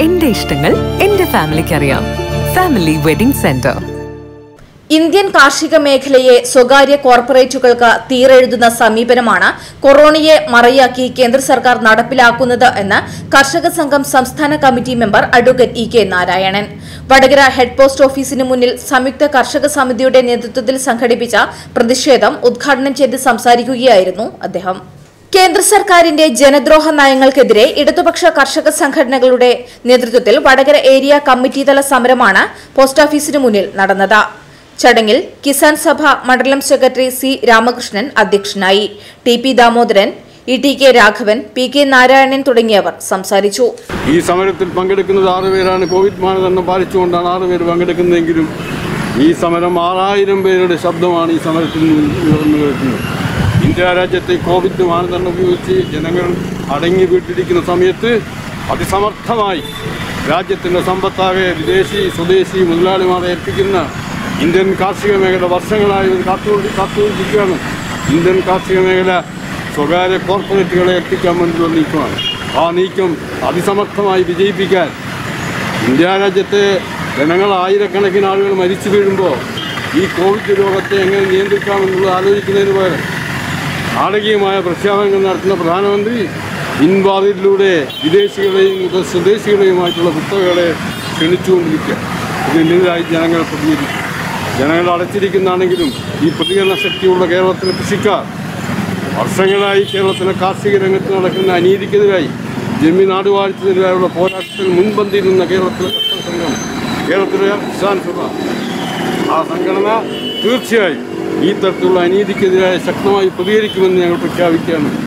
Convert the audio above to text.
എന്റെ ഇഷ്ടങ്ങൾ എന്റെ ഫാമിലിക്ക് അറിയാം. Family wedding centre. ഇന്ത്യൻ കാർഷിക മേഖലയെ സ്വകാര്യ കോർപ്പറേറ്റുകൾക്ക് തീരെഴുതുന്ന സമീപനമാണ് കൊറോണയെ മറയാക്കി കേന്ദ്ര സർക്കാർ നടപ്പിലാക്കുന്നത് എന്ന് കർഷക സംഘം സംസ്ഥാന committee member advocate E K. Narayanan Vadakara head post ഓഫീസിന് മുന്നിൽ സംയുക്ത കർഷക സമിതിയുടെ നേതൃത്വത്തിൽ സംഘടിപ്പിച്ച പ്രതിഷേധം ഉദ്ഘാടനം ചെയ്ത് സംസാരിക്കുകയായിരുന്നു അദ്ദേഹം. കേന്ദ്ര സർക്കാരിന്റെ ജനദ്രോഹ നയങ്ങൾക്കെതിരെ ഇടതുപക്ഷ കർഷക സംഘടനകളുടെ നേതൃത്വത്തിൽ വടകര ഏരിയ കമ്മിറ്റി തല സമരമാണ് പോസ്റ്റ് ഓഫീസിന് മുന്നിൽ നടന്നത്. ചടങ്ങിൽ കിസാൻ സഭ മണ്ഡലം സെക്രട്ടറി സി രാമകൃഷ്ണൻ അധ്യക്ഷനായി. T P. Damodaran, E T K. Raghavan, P K. Narayanan തുടങ്ങിയവർ സംസാരിച്ചു. ഈ സമരത്തിൽ പങ്കെടുക്കുന്നത് 6 പേരാണ്. കോവിഡ് മാനദണ്ഡം പാലിച്ചുകൊണ്ടാണ് 6 പേര് പങ്കെടുക്കുന്നതെങ്കിലും ഈ സമരം 6000 പേരുടെ ശബ്ദമാണ് ഈ സമരത്തിൽ ഉയർന്നു കേൾക്കുന്നത്. ഇന്ത്യ രാജ്യത്തെ കോവിഡ് മാനദണ്ഡം ഉപയോഗിച്ച് ജനങ്ങൾ അടങ്ങി വീട്ടിരിക്കുന്ന സമയത്ത് അതിസമർത്ഥമായി രാജ്യത്തിൻ്റെ സമ്പത്താകെ വിദേശി സ്വദേശി മുതലാളിമാരെ ഏൽപ്പിക്കുന്ന ഇന്ത്യൻ കാർഷിക മേഖല വർഷങ്ങളായി കാത്തുകൊണ്ടിരിക്കുകയാണ്. ഇന്ത്യൻ കാർഷിക മേഖല സ്വകാര്യ കോർപ്പറേറ്റുകളെ ഏൽപ്പിക്കാൻ വേണ്ടിയുള്ള നീക്കമാണ്. ആ നീക്കം അതിസമർത്ഥമായി വിജയിപ്പിക്കാൻ ഇന്ത്യ രാജ്യത്തെ ജനങ്ങൾ ആയിരക്കണക്കിന് ആളുകൾ മരിച്ചു വീഴുമ്പോൾ ഈ കോവിഡ് രോഗത്തെ എങ്ങനെ നിയന്ത്രിക്കാമെന്നുള്ളത് ആലോചിക്കുന്നതിന് പകരം നാടകീയമായ പ്രഖ്യാപനങ്ങൾ നടത്തുന്ന പ്രധാനമന്ത്രി പിൻവാതിലിലൂടെ വിദേശികളെയും സ്വദേശികളെയുമായിട്ടുള്ള കുത്തകളെ ക്ഷണിച്ചുകൊണ്ടിരിക്കുക. ഇതിനെതിരായി ജനങ്ങൾ പ്രതികരിക്കും. ജനങ്ങൾ അടച്ചിരിക്കുന്നതാണെങ്കിലും ഈ പ്രതികരണ ശക്തിയുള്ള കേരളത്തിലെ കൃഷിക്കാർ വർഷങ്ങളായി കേരളത്തിലെ കാർഷിക രംഗത്ത് നടക്കുന്ന അനീതിക്കെതിരായി ജന്മി നാടുവാഴ്ചക്കെതിരായുള്ള പോരാട്ടത്തിൽ മുൻപന്തിയിൽ നിന്ന കേരളത്തിലെ കർഷക സംഘം, കേരളത്തിലെ കിസാൻ സഭ, ആ സംഘടന തീർച്ചയായും ഈ തരത്തിലുള്ള അനീതിക്കെതിരായി ശക്തമായി പ്രതികരിക്കുമെന്ന് ഞങ്ങൾ പ്രഖ്യാപിക്കുകയാണ്.